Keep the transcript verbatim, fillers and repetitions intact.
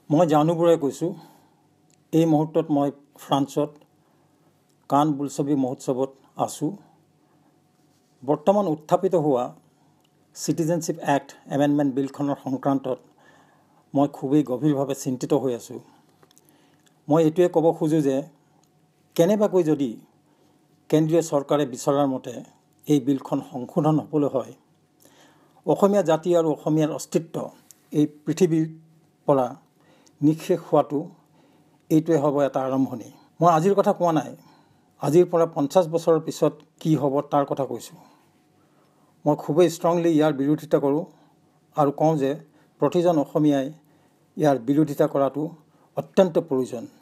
মই জাহ্নু বৰুৱাই কৈছোঁ। এই মুহূৰ্তত মই ফ্ৰান্সত কান বোলছবি মহোৎসৱত আছোঁ। বৰ্তমান উত্থাপিত হোৱা চিটিজেনশ্বিপ এক্ট এমেণ্ডমেণ্ট বিলখনৰ সংক্ৰান্তত মই খুবেই গভীৰভাৱে চিন্তিত হৈ আছোঁ। মই এইটোৱে ক'ব খোজোঁ যে কেনেবাকৈ যদি কেন্দ্ৰীয় চৰকাৰে বিচৰাৰ মতে এই বিলখন সংশোধন হ'বলৈ হয়, অসমীয়া জাতি আৰু অসমীয়াৰ অস্তিত্ব এই পৃথিৱীৰ পৰা নিঃশেষ হোৱাটো এইটোৱে হ'ব এটা আৰম্ভণি। মই আজিৰ কথা কোৱা নাই, আজিৰ পৰা পঞ্চাছ বছৰৰ পিছত কি হ'ব তাৰ কথা কৈছোঁ। মই খুবেই ষ্ট্ৰংলি ইয়াৰ বিৰোধিতা কৰোঁ আৰু কওঁ যে প্ৰতিজন অসমীয়াই ইয়াৰ বিৰোধিতা কৰাটো অত্যন্ত প্ৰয়োজন।